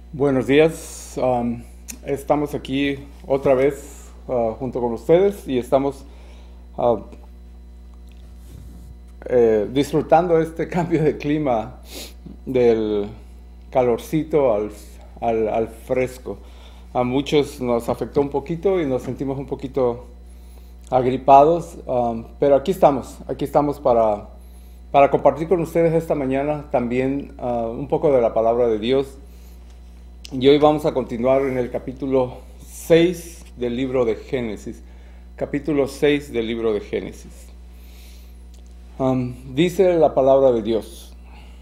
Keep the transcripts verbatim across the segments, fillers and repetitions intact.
Buenos días, um, estamos aquí otra vez uh, junto con ustedes y estamos uh, eh, disfrutando este cambio de clima del calorcito al, al, al fresco. A muchos nos afectó un poquito y nos sentimos un poquito agripados, um, pero aquí estamos, aquí estamos para, para compartir con ustedes esta mañana también uh, un poco de la palabra de Dios. Y hoy vamos a continuar en el capítulo seis del libro de Génesis. Capítulo seis del libro de Génesis. Um, dice la palabra de Dios: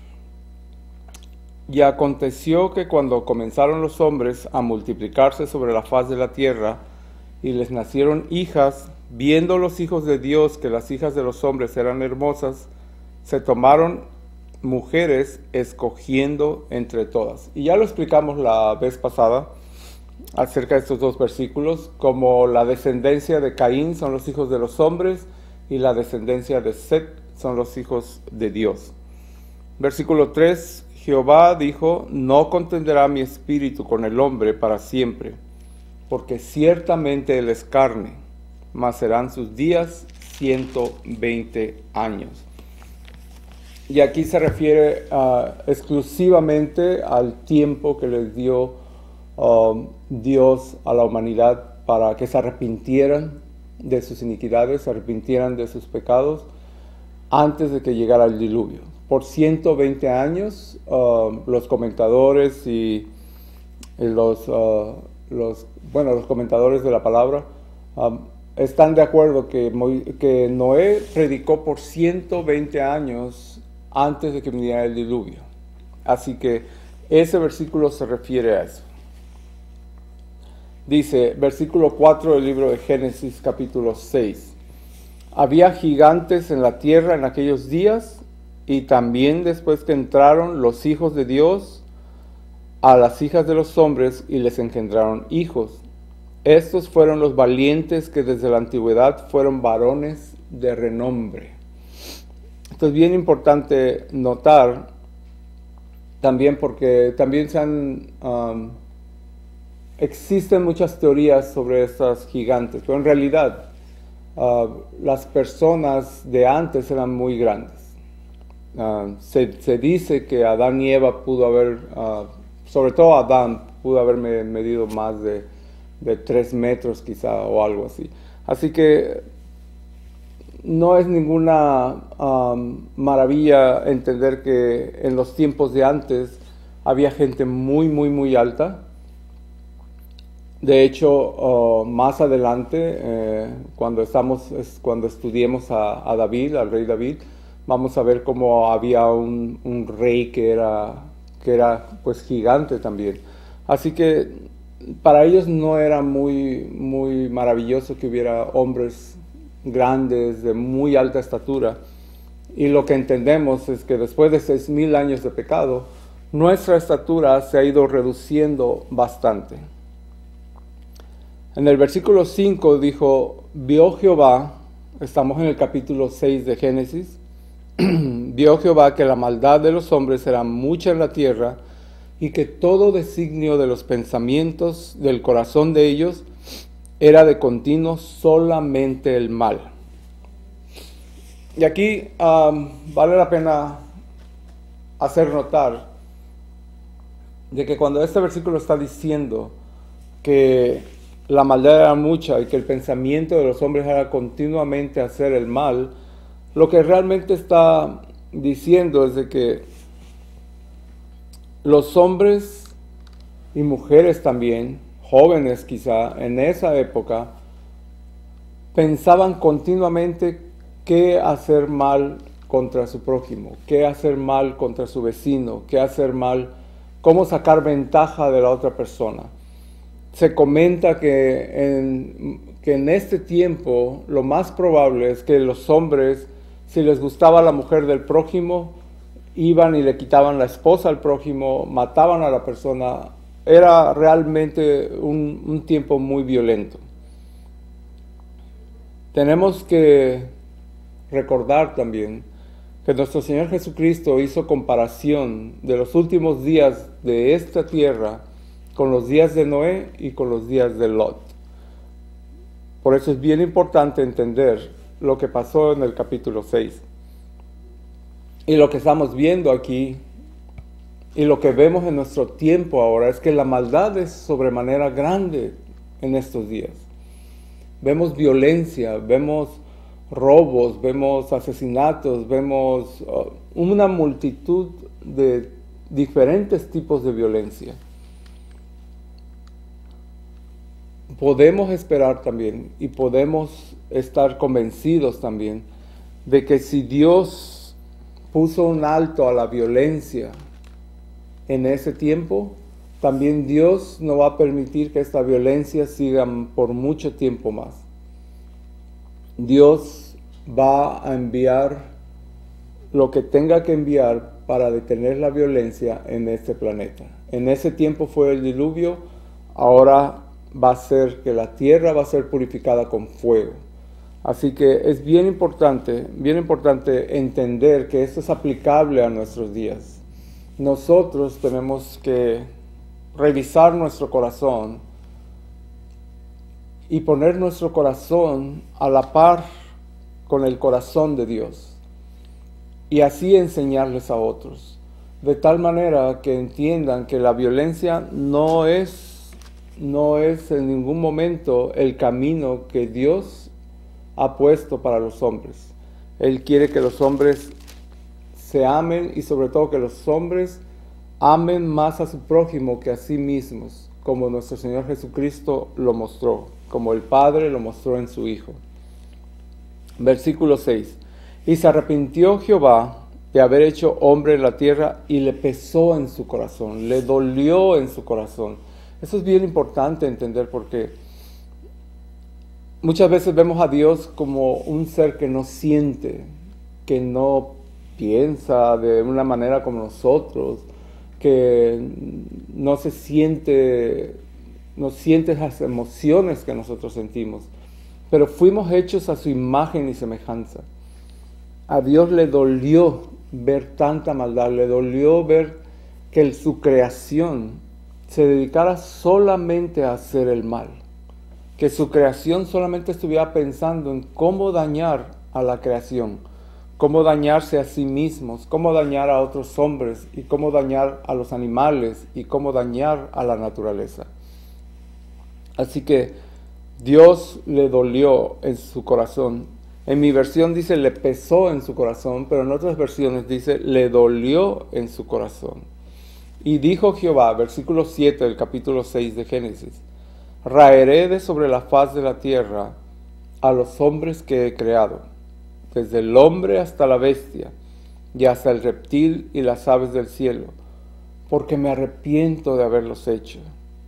Y aconteció que cuando comenzaron los hombres a multiplicarse sobre la faz de la tierra, y les nacieron hijas, viendo los hijos de Dios que las hijas de los hombres eran hermosas, se tomaron mujeres escogiendo entre todas. Y ya lo explicamos la vez pasada acerca de estos dos versículos, como la descendencia de Caín son los hijos de los hombres y la descendencia de Set son los hijos de Dios. Versículo tres: Jehová dijo: no contenderá mi espíritu con el hombre para siempre, porque ciertamente él es carne, mas serán sus días ciento veinte años. Y aquí se refiere uh, exclusivamente al tiempo que les dio uh, Dios a la humanidad para que se arrepintieran de sus iniquidades, se arrepintieran de sus pecados antes de que llegara el diluvio. Por ciento veinte años, uh, los comentadores y, y los, uh, los, bueno, los comentadores de la palabra um, están de acuerdo que, que Noé predicó por ciento veinte años antes de que viniera el diluvio. Así que ese versículo se refiere a eso. Dice, versículo cuatro del libro de Génesis, capítulo seis. Había gigantes en la tierra en aquellos días, y también después que entraron los hijos de Dios a las hijas de los hombres y les engendraron hijos. Estos fueron los valientes que desde la antigüedad fueron varones de renombre. Esto es bien importante notar también, porque también se han, um, existen muchas teorías sobre estas gigantes, pero en realidad uh, las personas de antes eran muy grandes. Uh, se, se dice que Adán y Eva pudo haber, uh, sobre todo Adán, pudo haber medido más de, de tres metros quizá o algo así. Así que no es ninguna um, maravilla entender que en los tiempos de antes había gente muy, muy, muy alta. De hecho, uh, más adelante, eh, cuando, estamos, es, cuando estudiemos a, a David, al rey David, vamos a ver cómo había un, un rey que era, que era pues gigante también. Así que para ellos no era muy, muy maravilloso que hubiera hombres grandes, de muy alta estatura. Y lo que entendemos es que después de seis mil años de pecado, nuestra estatura se ha ido reduciendo bastante. En el versículo cinco dijo: vio Jehová, estamos en el capítulo seis de Génesis, vio Jehová que la maldad de los hombres era mucha en la tierra, y que todo designio de los pensamientos del corazón de ellos era de continuo solamente el mal. Y aquí um, vale la pena hacer notar de que cuando este versículo está diciendo que la maldad era mucha y que el pensamiento de los hombres era continuamente hacer el mal, lo que realmente está diciendo es de que los hombres y mujeres también, jóvenes quizá, en esa época, pensaban continuamente qué hacer mal contra su prójimo, qué hacer mal contra su vecino, qué hacer mal, cómo sacar ventaja de la otra persona. Se comenta que en, que en este tiempo lo más probable es que los hombres, si les gustaba la mujer del prójimo, iban y le quitaban la esposa al prójimo, mataban a la persona. Era realmente un, un tiempo muy violento. Tenemos que recordar también que nuestro Señor Jesucristo hizo comparación de los últimos días de esta tierra con los días de Noé y con los días de Lot. Por eso es bien importante entender lo que pasó en el capítulo seis. Y lo que estamos viendo aquí, y lo que vemos en nuestro tiempo ahora, es que la maldad es sobremanera grande en estos días. Vemos violencia, vemos robos, vemos asesinatos, vemos uh, una multitud de diferentes tipos de violencia. Podemos esperar también y podemos estar convencidos también de que si Dios puso un alto a la violencia en ese tiempo, también Dios no va a permitir que esta violencia siga por mucho tiempo más. Dios va a enviar lo que tenga que enviar para detener la violencia en este planeta. En ese tiempo fue el diluvio, ahora va a ser que la tierra va a ser purificada con fuego. Así que es bien importante, bien importante entender que esto es aplicable a nuestros días. Nosotros tenemos que revisar nuestro corazón y poner nuestro corazón a la par con el corazón de Dios y así enseñarles a otros, de tal manera que entiendan que la violencia no es, no es en ningún momento el camino que Dios ha puesto para los hombres. Él quiere que los hombres se amen y sobre todo que los hombres amen más a su prójimo que a sí mismos, como nuestro Señor Jesucristo lo mostró, como el Padre lo mostró en su Hijo. Versículo seis. Y se arrepintió Jehová de haber hecho hombre en la tierra y le pesó en su corazón, le dolió en su corazón. Eso es bien importante entender porque muchas veces vemos a Dios como un ser que no siente, que no piensa de una manera como nosotros, que no se siente, no siente las emociones que nosotros sentimos. Pero fuimos hechos a su imagen y semejanza. A Dios le dolió ver tanta maldad, le dolió ver que su creación se dedicara solamente a hacer el mal, que su creación solamente estuviera pensando en cómo dañar a la creación, cómo dañarse a sí mismos, cómo dañar a otros hombres y cómo dañar a los animales y cómo dañar a la naturaleza. Así que Dios le dolió en su corazón. En mi versión dice le pesó en su corazón, pero en otras versiones dice le dolió en su corazón. Y dijo Jehová, versículo siete del capítulo seis de Génesis: raeré de sobre la faz de la tierra a los hombres que he creado, desde el hombre hasta la bestia, y hasta el reptil y las aves del cielo, porque me arrepiento de haberlos hecho.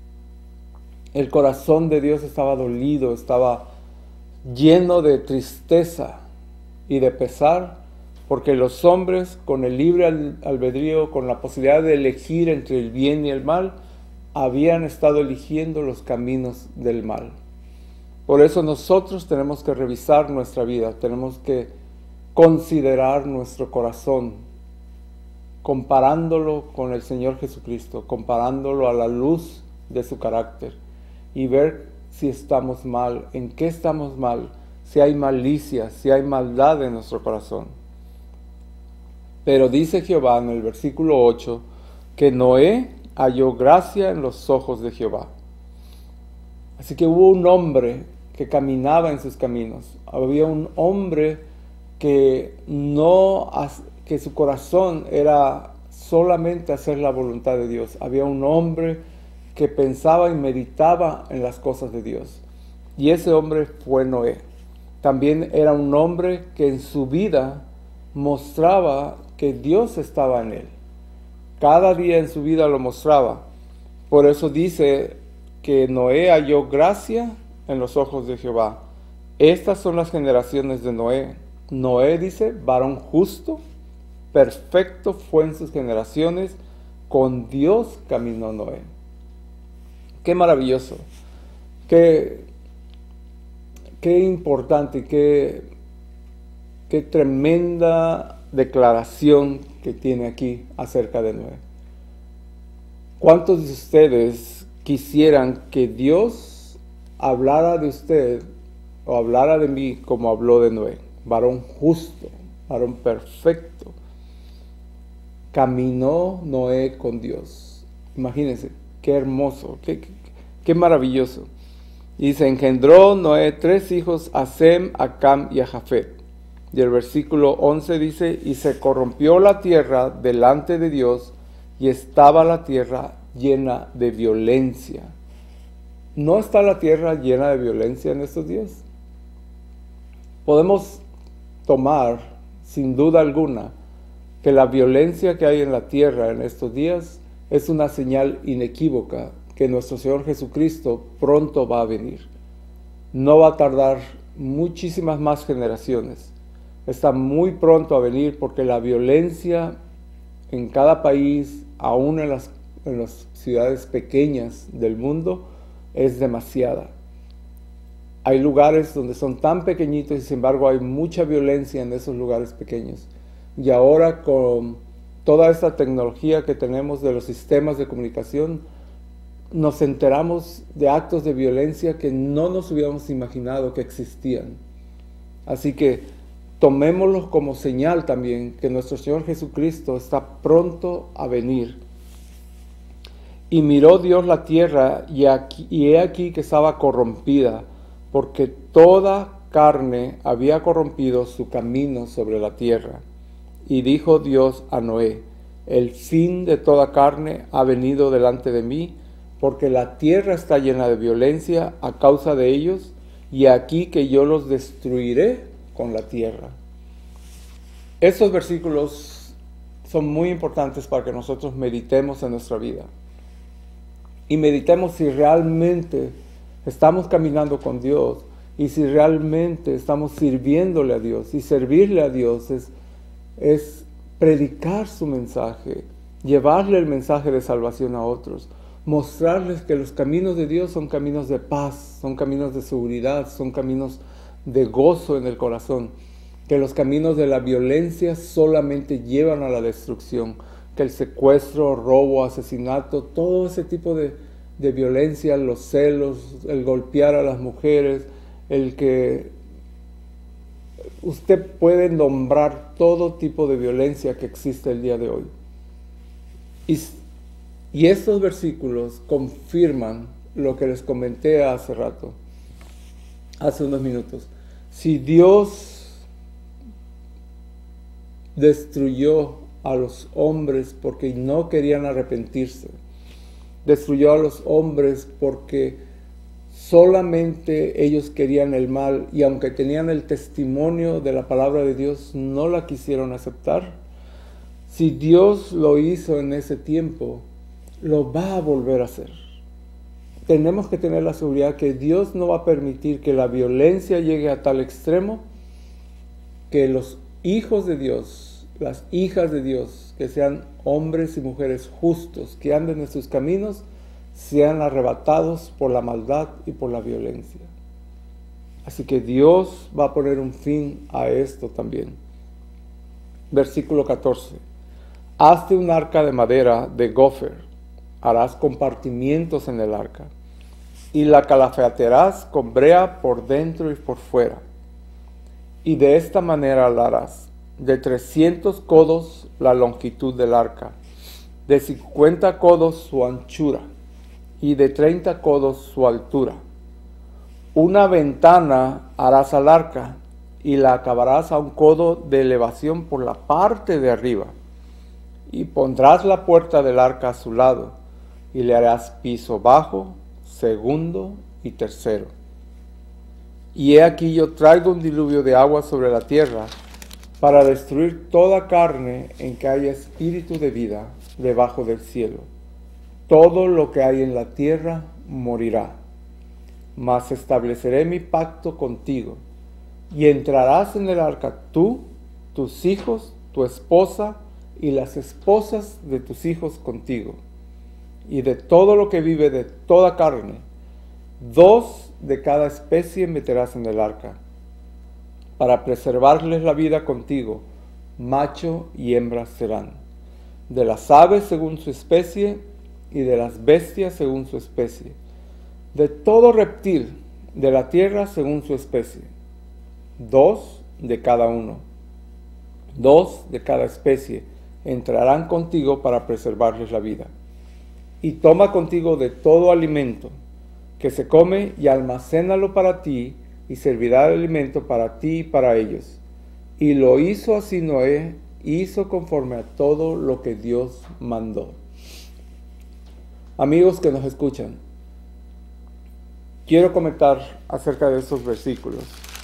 El corazón de Dios estaba dolido, estaba lleno de tristeza y de pesar, porque los hombres, con el libre albedrío, con la posibilidad de elegir entre el bien y el mal, habían estado eligiendo los caminos del mal. Por eso nosotros tenemos que revisar nuestra vida, tenemos que considerar nuestro corazón, comparándolo con el Señor Jesucristo, comparándolo a la luz de su carácter, y ver si estamos mal, en qué estamos mal, si hay malicia, si hay maldad en nuestro corazón. Pero dice Jehová en el versículo ocho, que Noé halló gracia en los ojos de Jehová. Así que hubo un hombre que caminaba en sus caminos. Había un hombre que no, que su corazón era solamente hacer la voluntad de Dios. Había un hombre que pensaba y meditaba en las cosas de Dios. Y ese hombre fue Noé. También era un hombre que en su vida mostraba que Dios estaba en él. Cada día en su vida lo mostraba. Por eso dice que Noé halló gracia en los ojos de Jehová. Estas son las generaciones de Noé. Noé dice, varón justo, perfecto fue en sus generaciones, con Dios caminó Noé. Qué maravilloso, qué, qué importante, qué, qué tremenda declaración que tiene aquí acerca de Noé. ¿Cuántos de ustedes quisieran que Dios hablara de usted o hablara de mí como habló de Noé, varón justo, varón perfecto. Caminó Noé con Dios. Imagínense, qué hermoso, qué, qué, qué maravilloso. Y se engendró Noé tres hijos, a Sem, a Cam y a Jafet. Y el versículo once dice, y se corrompió la tierra delante de Dios, y estaba la tierra llena de violencia. ¿No está la tierra llena de violencia en estos días? Podemos tomar, sin duda alguna, que la violencia que hay en la tierra en estos días es una señal inequívoca que nuestro Señor Jesucristo pronto va a venir. No va a tardar muchísimas más generaciones. Está muy pronto a venir porque la violencia en cada país, aún en las, en las ciudades pequeñas del mundo, es demasiada. Hay lugares donde son tan pequeñitos y sin embargo hay mucha violencia en esos lugares pequeños. Y ahora con toda esta tecnología que tenemos de los sistemas de comunicación, nos enteramos de actos de violencia que no nos hubiéramos imaginado que existían. Así que tomémoslos como señal también que nuestro Señor Jesucristo está pronto a venir. Y miró Dios la tierra, y, aquí, y he aquí que estaba corrompida, porque toda carne había corrompido su camino sobre la tierra. Y dijo Dios a Noé, el fin de toda carne ha venido delante de mí, porque la tierra está llena de violencia a causa de ellos, y aquí que yo los destruiré con la tierra. Estos versículos son muy importantes para que nosotros meditemos en nuestra vida. Y meditemos si realmente estamos caminando con Dios y si realmente estamos sirviéndole a Dios. Y servirle a Dios es, es predicar su mensaje, llevarle el mensaje de salvación a otros, mostrarles que los caminos de Dios son caminos de paz, son caminos de seguridad, son caminos de gozo en el corazón, que los caminos de la violencia solamente llevan a la destrucción, que el secuestro, robo, asesinato, todo ese tipo de, de violencia, los celos, el golpear a las mujeres, el que usted puede nombrar todo tipo de violencia que existe el día de hoy. Y, y estos versículos confirman lo que les comenté hace rato, hace unos minutos. Si Dios destruyó a los hombres porque no querían arrepentirse, destruyó a los hombres porque solamente ellos querían el mal, y aunque tenían el testimonio de la palabra de Dios, no la quisieron aceptar. Si Dios lo hizo en ese tiempo, lo va a volver a hacer. Tenemos que tener la seguridad que Dios no va a permitir que la violencia llegue a tal extremo que los hijos de Dios, las hijas de Dios, que sean hombres y mujeres justos, que anden en sus caminos, sean arrebatados por la maldad y por la violencia. Así que Dios va a poner un fin a esto también. Versículo catorce. Hazte un arca de madera de gofer, harás compartimientos en el arca, y la calafatearás con brea por dentro y por fuera. Y de esta manera la harás: de trescientos codos la longitud del arca, de cincuenta codos su anchura, y de treinta codos su altura. Una ventana harás al arca, y la acabarás a un codo de elevación por la parte de arriba. Y pondrás la puerta del arca a su lado, y le harás piso bajo, segundo y tercero. Y he aquí yo traigo un diluvio de agua sobre la tierra, para destruir toda carne en que haya espíritu de vida debajo del cielo. Todo lo que hay en la tierra morirá. Mas estableceré mi pacto contigo, y entrarás en el arca tú, tus hijos, tu esposa, y las esposas de tus hijos contigo. Y de todo lo que vive de toda carne, dos de cada especie meterás en el arca, para preservarles la vida contigo, macho y hembra serán. De las aves según su especie, y de las bestias según su especie, de todo reptil de la tierra según su especie, dos de cada uno, dos de cada especie entrarán contigo para preservarles la vida. Y toma contigo de todo alimento que se come y almacénalo para ti, y servirá de alimento para ti y para ellos. Y lo hizo así Noé, hizo conforme a todo lo que Dios mandó. Amigos que nos escuchan, quiero comentar acerca de estos versículos.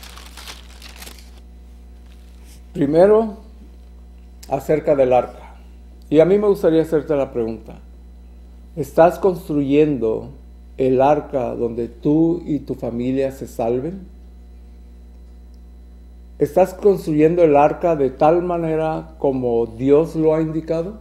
Primero, acerca del arca. Y a mí me gustaría hacerte la pregunta: ¿estás construyendo el arca donde tú y tu familia se salven? ¿Estás construyendo el arca de tal manera como Dios lo ha indicado?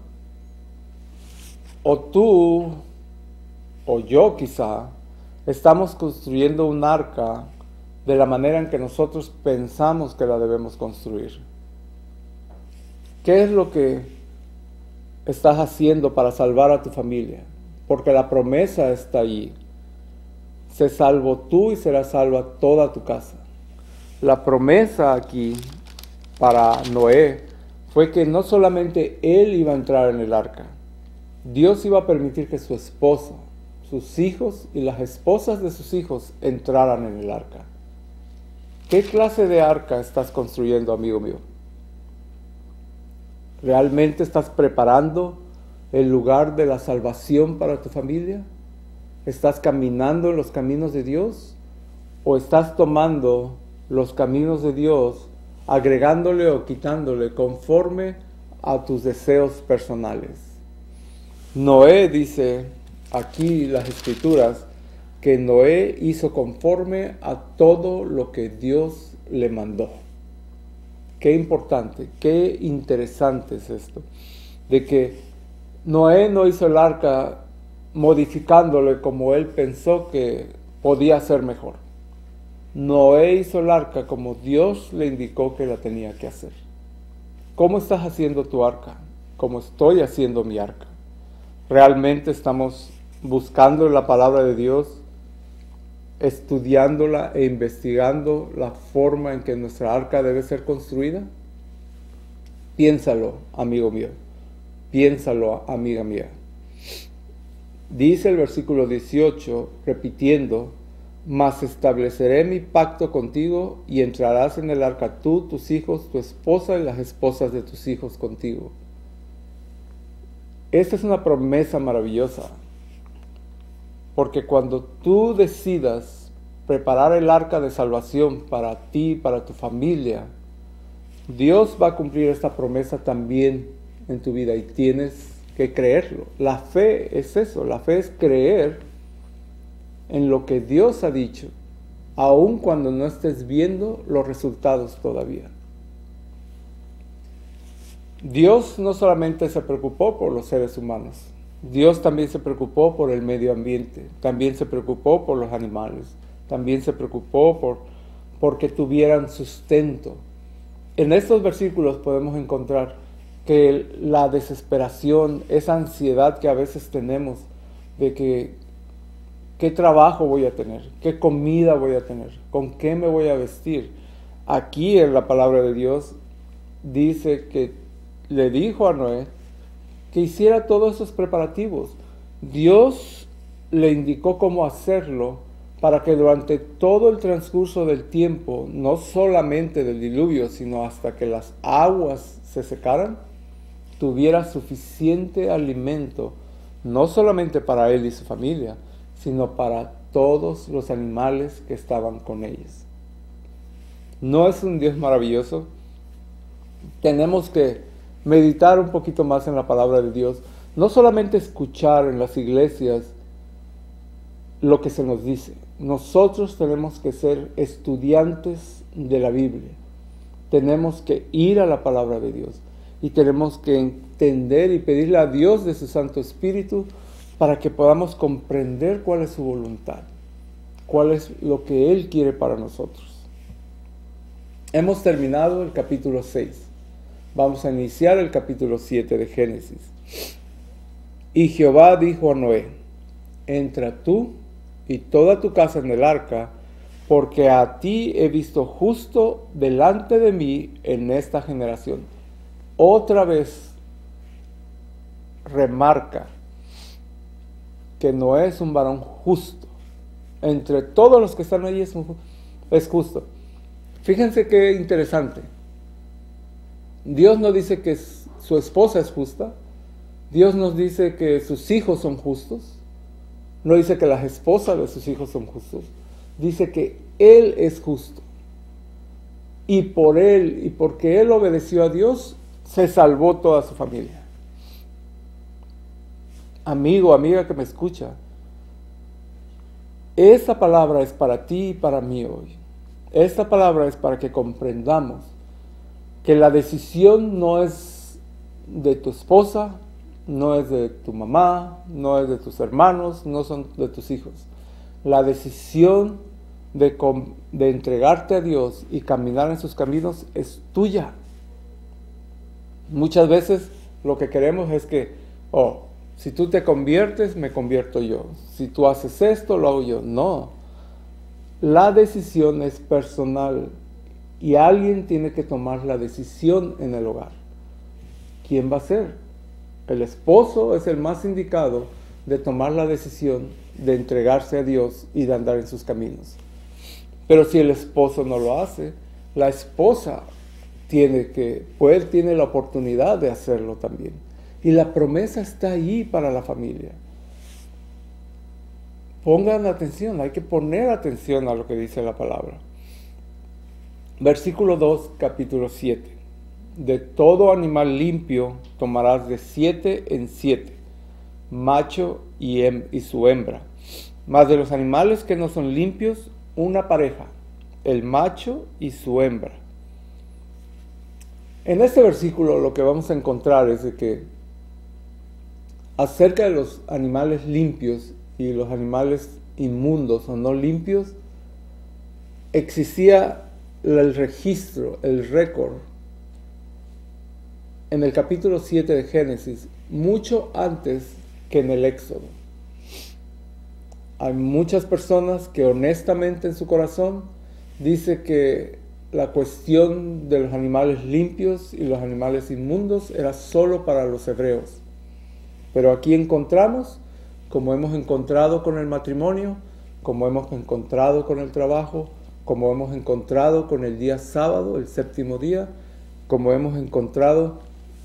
¿O tú, o yo quizá, estamos construyendo un arca de la manera en que nosotros pensamos que la debemos construir? ¿Qué es lo que estás haciendo para salvar a tu familia? Porque la promesa está allí. Se salvo tú y será salva toda tu casa. La promesa aquí para Noé fue que no solamente él iba a entrar en el arca, Dios iba a permitir que su esposa, sus hijos y las esposas de sus hijos entraran en el arca. ¿Qué clase de arca estás construyendo, amigo mío? ¿Realmente estás preparando el lugar de la salvación para tu familia? ¿Estás caminando en los caminos de Dios? ¿O estás tomando los caminos de Dios, agregándole o quitándole conforme a tus deseos personales? Noé dice aquí las Escrituras que Noé hizo conforme a todo lo que Dios le mandó. Qué importante, qué interesante es esto, de que Noé no hizo el arca modificándole como él pensó que podía ser mejor. Noé hizo el arca como Dios le indicó que la tenía que hacer. ¿Cómo estás haciendo tu arca? ¿Cómo estoy haciendo mi arca? ¿Realmente estamos buscando la palabra de Dios, estudiándola e investigando la forma en que nuestra arca debe ser construida? Piénsalo, amigo mío. Piénsalo, amiga mía. Dice el versículo dieciocho, repitiendo: mas estableceré mi pacto contigo, y entrarás en el arca tú, tus hijos, tu esposa y las esposas de tus hijos contigo. Esta es una promesa maravillosa, porque cuando tú decidas preparar el arca de salvación para ti, para tu familia, Dios va a cumplir esta promesa también en tu vida, y tienes que creerlo. La fe es eso, la fe es creer en lo que Dios ha dicho, aun cuando no estés viendo los resultados todavía. Dios no solamente se preocupó por los seres humanos, Dios también se preocupó por el medio ambiente, también se preocupó por los animales, también se preocupó por porque tuvieran sustento. En estos versículos podemos encontrar que la desesperación, esa ansiedad que a veces tenemos de que ¿qué trabajo voy a tener? ¿Qué comida voy a tener? ¿Con qué me voy a vestir? Aquí en la palabra de Dios dice que le dijo a Noé que hiciera todos esos preparativos. Dios le indicó cómo hacerlo para que durante todo el transcurso del tiempo, no solamente del diluvio, sino hasta que las aguas se secaran, tuviera suficiente alimento, no solamente para él y su familia, sino para todos los animales que estaban con ellos. ¿No es un Dios maravilloso? Tenemos que meditar un poquito más en la palabra de Dios, no solamente escuchar en las iglesias lo que se nos dice. Nosotros tenemos que ser estudiantes de la Biblia, tenemos que ir a la palabra de Dios y tenemos que entender y pedirle a Dios de su Santo Espíritu para que podamos comprender cuál es su voluntad, cuál es lo que Él quiere para nosotros. Hemos terminado el capítulo seis. Vamos a iniciar el capítulo siete de Génesis. Y Jehová dijo a Noé, entra tú y toda tu casa en el arca, porque a ti he visto justo delante de mí en esta generación. Otra vez remarca que Noé es un varón justo. Entre todos los que están allí es, un, es justo. Fíjense qué interesante. Dios no dice que su esposa es justa. Dios nos dice que sus hijos son justos. No dice que las esposas de sus hijos son justos. Dice que Él es justo. Y por Él, y porque Él obedeció a Dios, se salvó toda su familia. Amigo, amiga que me escucha, esta palabra es para ti y para mí hoy. Esta palabra es para que comprendamos que la decisión no es de tu esposa, no es de tu mamá, no es de tus hermanos, no son de tus hijos. La decisión de, de entregarte a Dios y caminar en sus caminos es tuya. Muchas veces lo que queremos es que, oh, si tú te conviertes, me convierto yo. Si tú haces esto, lo hago yo. No. La decisión es personal y alguien tiene que tomar la decisión en el hogar. ¿Quién va a ser? El esposo es el más indicado de tomar la decisión de entregarse a Dios y de andar en sus caminos. Pero si el esposo no lo hace, la esposa tiene que, pues tiene la oportunidad de hacerlo también. Y la promesa está ahí para la familia. Pongan atención, hay que poner atención a lo que dice la palabra. Versículo dos, capítulo siete. De todo animal limpio tomarás de siete en siete, macho y, hem y su hembra. Mas de los animales que no son limpios, una pareja, el macho y su hembra. En este versículo lo que vamos a encontrar es de que acerca de los animales limpios y los animales inmundos o no limpios, existía el registro, el récord, en el capítulo siete de Génesis, mucho antes que en el Éxodo. Hay muchas personas que honestamente en su corazón dice que la cuestión de los animales limpios y los animales inmundos era solo para los hebreos. Pero aquí encontramos, como hemos encontrado con el matrimonio, como hemos encontrado con el trabajo, como hemos encontrado con el día sábado, el séptimo día, como hemos encontrado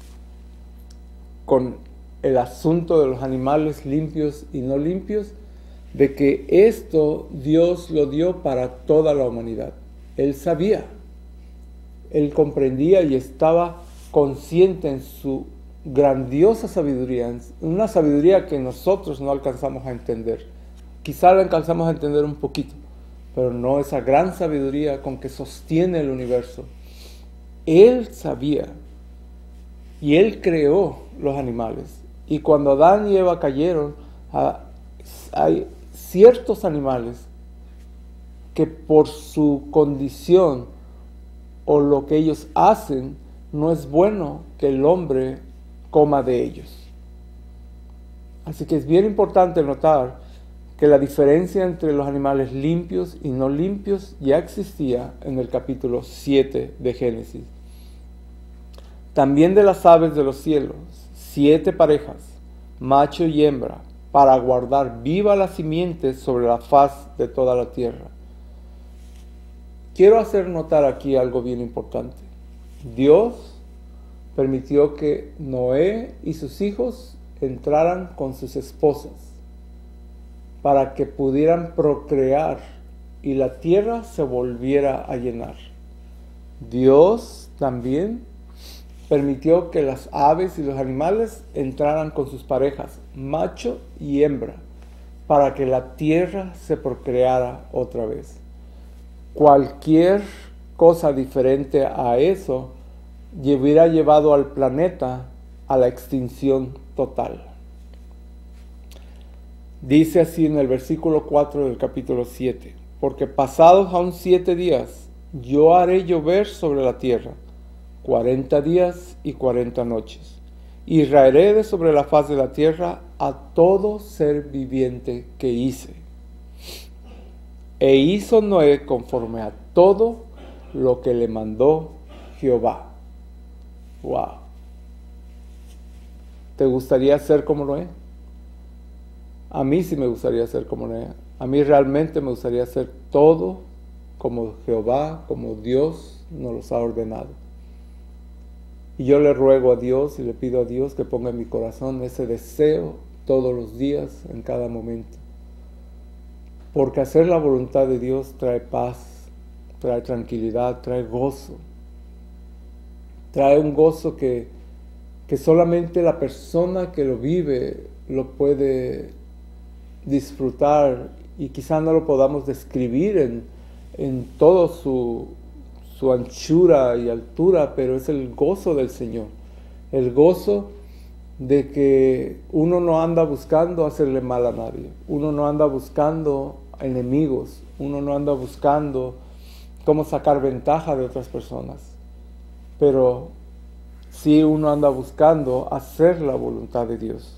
con el asunto de los animales limpios y no limpios, de que esto Dios lo dio para toda la humanidad. Él sabía, Él comprendía y estaba consciente en su grandiosa sabiduría, una sabiduría que nosotros no alcanzamos a entender. Quizá la alcanzamos a entender un poquito, pero no esa gran sabiduría con que sostiene el universo. Él sabía y Él creó los animales. Y cuando Adán y Eva cayeron, hay ciertos animales que por su condición o lo que ellos hacen, no es bueno que el hombre coma de ellos. Así que es bien importante notar que la diferencia entre los animales limpios y no limpios ya existía en el capítulo siete de Génesis. También de las aves de los cielos, siete parejas, macho y hembra, para guardar viva la simiente sobre la faz de toda la tierra. Quiero hacer notar aquí algo bien importante. Dios permitió que Noé y sus hijos entraran con sus esposas para que pudieran procrear y la tierra se volviera a llenar. Dios también permitió que las aves y los animales entraran con sus parejas, macho y hembra, para que la tierra se procreara otra vez. Cualquier cosa diferente a eso hubiera llevado al planeta a la extinción total. Dice así en el versículo cuatro del capítulo siete, porque pasados aún siete días, yo haré llover sobre la tierra, cuarenta días y cuarenta noches, y raeré de sobre la faz de la tierra a todo ser viviente que hice. E hizo Noé conforme a todo lo que le mandó Jehová. Wow. ¿Te gustaría ser como Noé? A mí sí me gustaría ser como Noé. A mí realmente me gustaría hacer todo como Jehová, como Dios nos los ha ordenado. Y yo le ruego a Dios y le pido a Dios que ponga en mi corazón ese deseo todos los días, en cada momento. Porque hacer la voluntad de Dios trae paz, trae tranquilidad, trae gozo. Trae un gozo que, que solamente la persona que lo vive lo puede disfrutar, y quizá no lo podamos describir en, en toda su, su anchura y altura, pero es el gozo del Señor. El gozo de que uno no anda buscando hacerle mal a nadie, uno no anda buscando enemigos, uno no anda buscando cómo sacar ventaja de otras personas, pero sí uno anda buscando hacer la voluntad de Dios.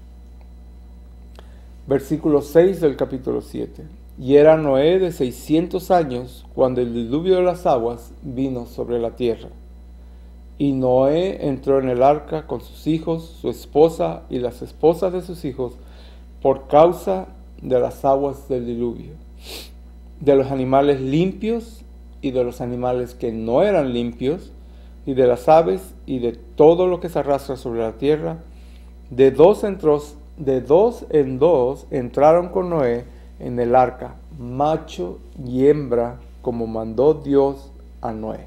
Versículo seis del capítulo siete. Y era Noé de seiscientos años cuando el diluvio de las aguas vino sobre la tierra. Y Noé entró en el arca con sus hijos, su esposa y las esposas de sus hijos, por causa de las aguas del diluvio, de los animales limpios y de los animales que no eran limpios, y de las aves y de todo lo que se arrastra sobre la tierra. De dos en dos, de dos en dos entraron con Noé en el arca, macho y hembra, como mandó Dios a Noé.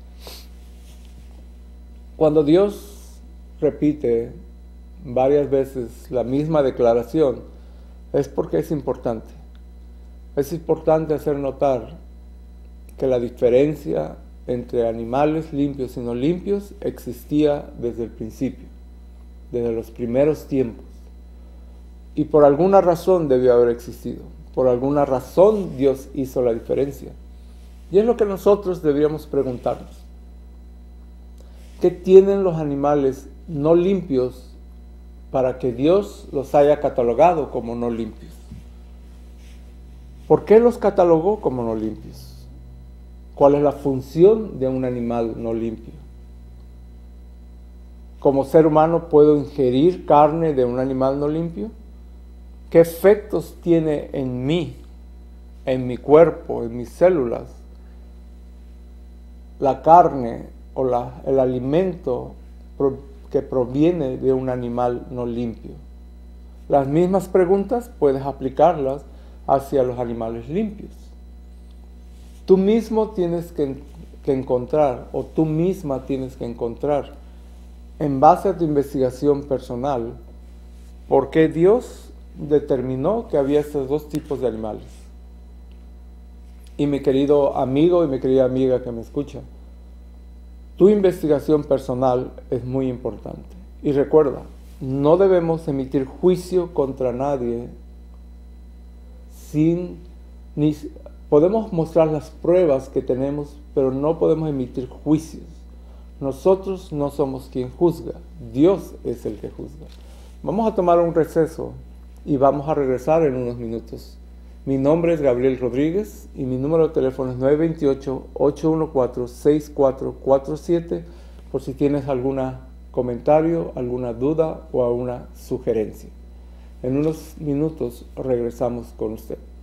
Cuando Dios repite varias veces la misma declaración, es porque es importante. Es importante hacer notar que la diferencia entre animales limpios y no limpios existía desde el principio, desde los primeros tiempos. Y por alguna razón debió haber existido. Por alguna razón Dios hizo la diferencia. Y es lo que nosotros deberíamos preguntarnos. ¿Qué tienen los animales no limpios para que Dios los haya catalogado como no limpios? ¿Por qué los catalogó como no limpios? ¿Cuál es la función de un animal no limpio? ¿Como ser humano puedo ingerir carne de un animal no limpio? ¿Qué efectos tiene en mí, en mi cuerpo, en mis células, la carne o la, el alimento pro, que proviene de un animal no limpio? Las mismas preguntas puedes aplicarlas hacia los animales limpios. Tú mismo tienes que, que encontrar, o tú misma tienes que encontrar, en base a tu investigación personal, por qué Dios determinó que había estos dos tipos de animales. Y mi querido amigo y mi querida amiga que me escucha, tu investigación personal es muy importante. Y recuerda, no debemos emitir juicio contra nadie sin ni podemos mostrar las pruebas que tenemos, pero no podemos emitir juicios. Nosotros no somos quien juzga, Dios es el que juzga. Vamos a tomar un receso y vamos a regresar en unos minutos. Mi nombre es Gabriel Rodríguez y mi número de teléfono es nueve dos ocho, ocho uno cuatro, seis cuatro cuatro siete por si tienes algún comentario, alguna duda o alguna sugerencia. En unos minutos regresamos con usted.